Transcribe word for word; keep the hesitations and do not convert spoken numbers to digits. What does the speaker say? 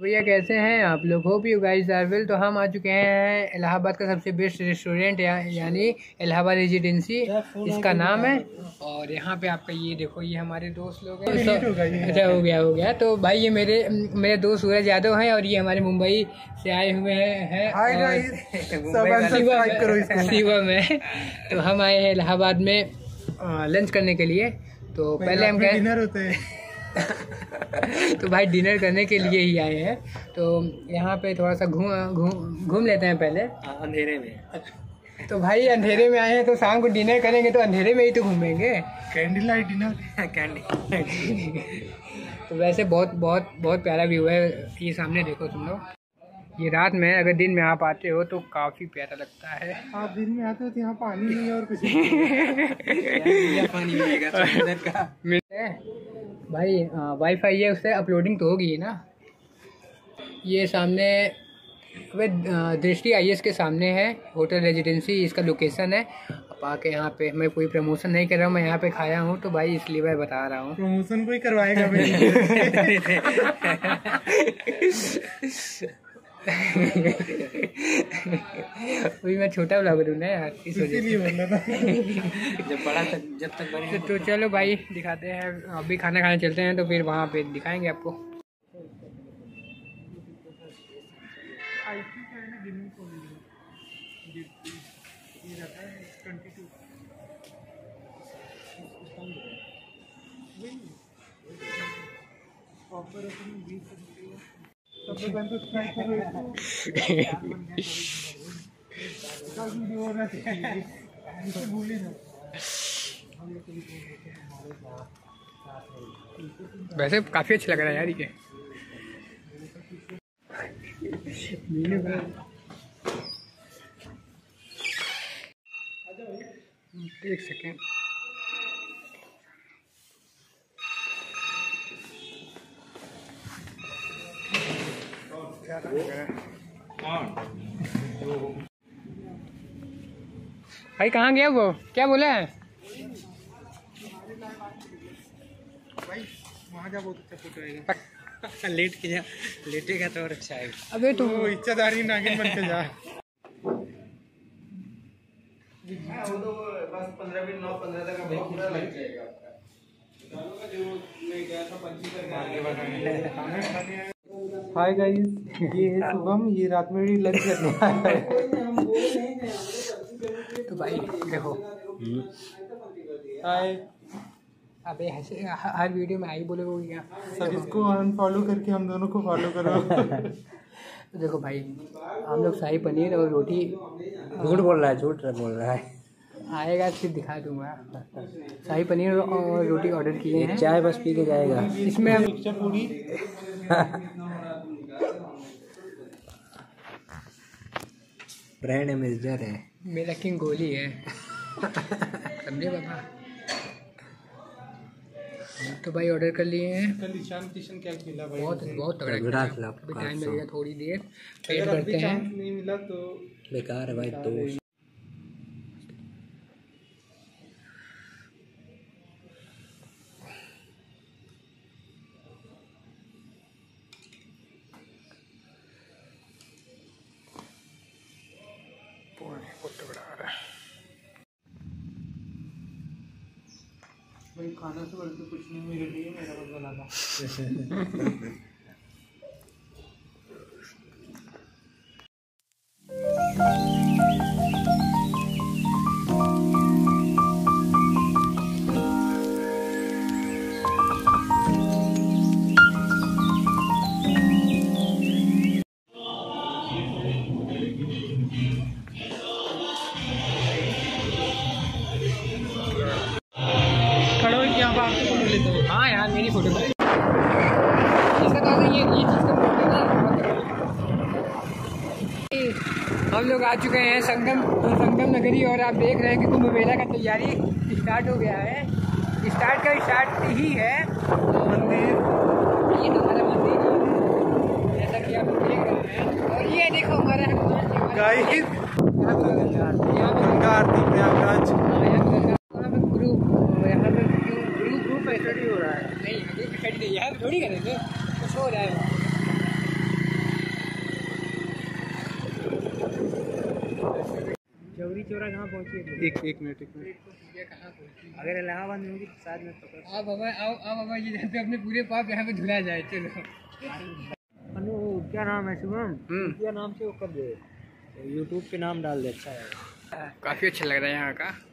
भैया कैसे हैं आप लोग? Hope you guys are well. तो हम आ चुके हैं इलाहाबाद का सबसे बेस्ट रेस्टोरेंट या, यानी इलाहाबाद रेजिडेंसी इसका नाम है। और यहाँ पे आपका ये देखो, ये हमारे दोस्त लोग हैं। तो, अच्छा हो गया हो गया तो भाई ये मेरे मेरे दोस्त सूरज यादव हैं और ये हमारे मुंबई से आए हुए हैं। शिवम है। तो हम आए हैं इलाहाबाद में लंच करने के लिए। तो पहले हम गए डिनर होते हैं तो भाई डिनर करने के लिए ही आए हैं। तो यहाँ पे थोड़ा सा घूम घूम घूम लेते हैं पहले अंधेरे में। तो भाई अंधेरे में आए हैं तो शाम को डिनर करेंगे तो अंधेरे में ही तो घूमेंगे। कैंडल लाइट डिनर कैंडल तो वैसे बहुत बहुत बहुत प्यारा व्यू है। ये सामने देखो तुम लोग, ये रात में अगर दिन में आप आते हो तो काफ़ी प्यारा लगता है। आप दिन में आते हो तो यहाँ पानी नहीं है और कुछ नहीं पानी मिलेगा मिलते भाई। वाईफाई है, उससे अपलोडिंग तो होगी ना। ये सामने वे दृष्टि आई एस के सामने है होटल रेजिडेंसी, इसका लोकेशन है। आप आके यहाँ पे, मैं कोई प्रमोशन नहीं कर रहा हूँ, मैं यहाँ पे खाया हूँ तो भाई इसलिए मैं बता रहा हूँ। प्रमोशन कोई करवाएगा वही मैं छोटा ब्लॉग दूँ ना यार, इस वजह से बोलना था। जब बड़ा तक जब तक बड़ी तो, तो चलो भाई दिखाते हैं। अभी खाना खाने चलते हैं तो फिर वहाँ पे दिखाएंगे आपको। वैसे काफी अच्छा लग रहा है यार ये। एक सेकेंड, भाई कहाँ गया वो? क्या बोला है भाई? वहाँ जा, बहुत अच्छा फोटो आएगा। लेट के जा, लेटेगा तो और अच्छा आएगा। अबे तू तो इच्छाधारी नागिन बन के जा। वो तो बस पंद्रह मिनट नौ पंद्रह तक पूरा लग जाएगा आपका। जो मैं गया था पंची कर। हाय गाइस, ये है शुभम, ये रात में भी लंच करने आया है। तो भाई देखो, हाय। अबे ऐसे हर वीडियो में आई बोलोगे क्या? सब इसको अनफॉलो करके हम दोनों को फॉलो करो। तो देखो भाई, हम लोग शाही पनीर और रोटी। झूठ बोल रहा है, झूठ बोल रहा है। आएगा फिर दिखा दूंगा। शाही पनीर और रोटी ऑर्डर किए हैं। चाय बस पी के जाएगा। इसमें हम पूरी ब्रांड एम्बेसडर है मेरा, किंग कोहली है। समझे बाबा? तो भाई ऑर्डर कर लिए हैं। कल ईशान किशन क्या खिला भाई? बहुत बहुत तगड़ा खिला। अभी टाइम लगेगा थोड़ी देर, वेट करते हैं। नहीं मिला तो बेकार है भाई। तो भाई खाना से बढ़ के कुछ नहीं मेरे लिए, मेरा बस बनाना। हाँ यार मेरी फोटो इसका तो ये ये चीज़ का फोटो नहीं। हम लोग आ चुके हैं संगम संगम नगरी और आप देख रहे हैं कि कुंभ मेला का तैयारी स्टार्ट हो गया है। स्टार्ट का स्टार्ट ही है मंदिर। ये तो हमारा मंदिर है जैसा कि आप देख रहे हैं। और ये देखो हमारा हनुमान जी, यहाँ पर गंगा आरती प्रयागराज। नहीं यार थोड़ी करेंगे, कुछ हो रहा है। की चोरा कहाँ पहुँची है? एक एक मिनट एक मिनट ये कहाँ पहुँची? अगर इलाहाबाद में होगी तो शायद में पकड़। अब बाबा आओ अब बाबा जी यहाँ पे अपने पूरे पाप यहाँ पे धुला जाए। चलो अनु क्या नाम है शुभम? हम्म क्या नाम से वो कर दे, यूट्यूब पे नाम डाल दे। अच्छा है, काफ़ी अच्छा लग रहा है यहाँ का।